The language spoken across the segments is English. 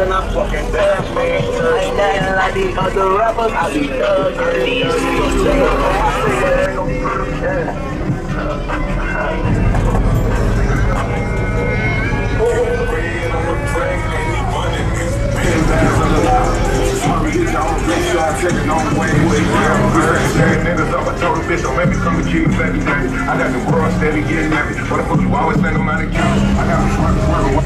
and I fucking dance, man. I ain't nothing like these other rappers. I be I got the world steady getting at me. What the fuck you always spend them out of count? I got me swerving.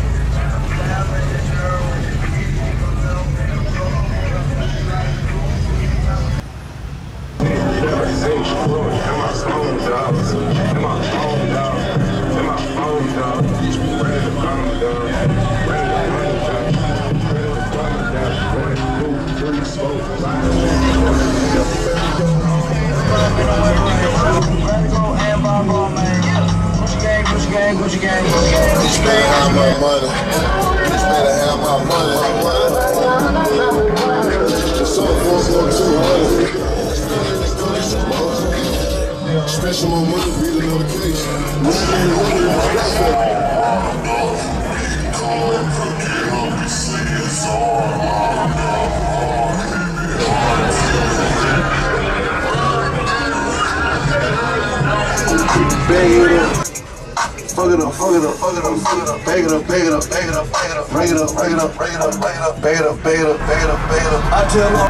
Gucci gang. Bitch better have my money. Bitch better have my money. It's all 44200. Special more money, read the notification. Bag it up. Fuck it up, fuck it up, fuck it up, fuck it up, bag it up, bag it up, bag it up, bag it up, bring it up, bring it up, bring it up, bring it up, bag it up, bag it up, bag it up, bag it up. I tell them.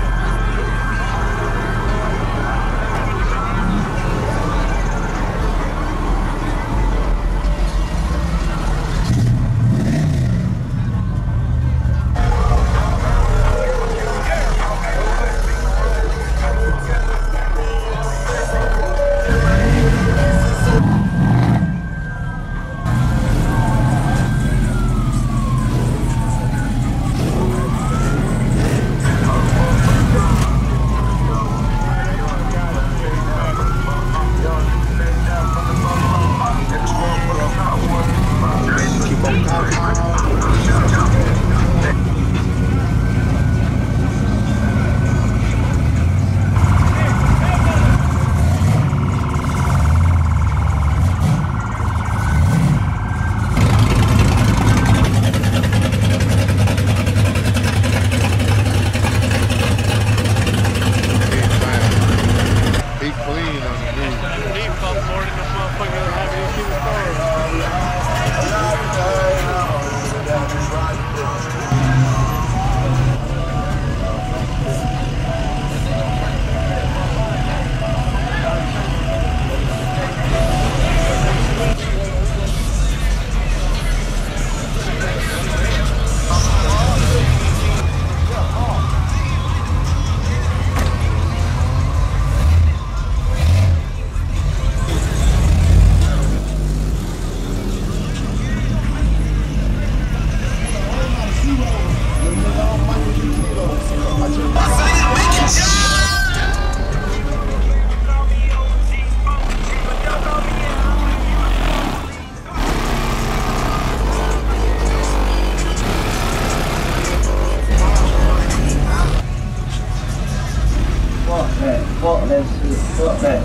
Fuck that shit. Fuck that.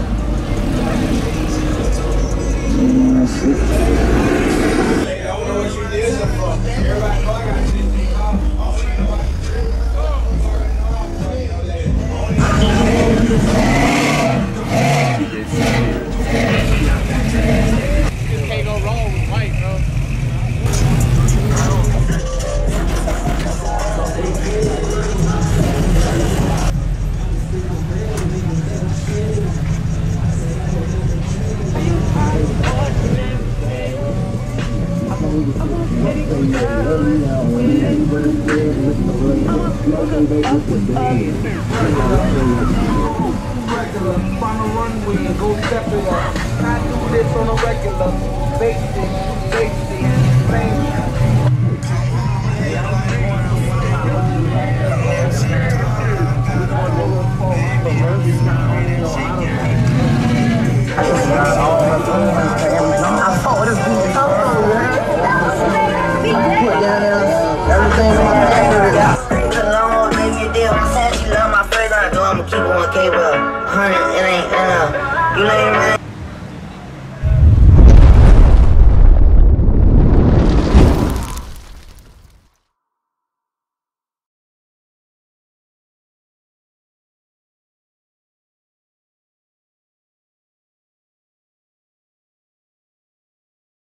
I don't know what you did so far. Everybody know I got shit. Can't go wrong with white, bro. Final runway and go step it up. I do this on a regular basis.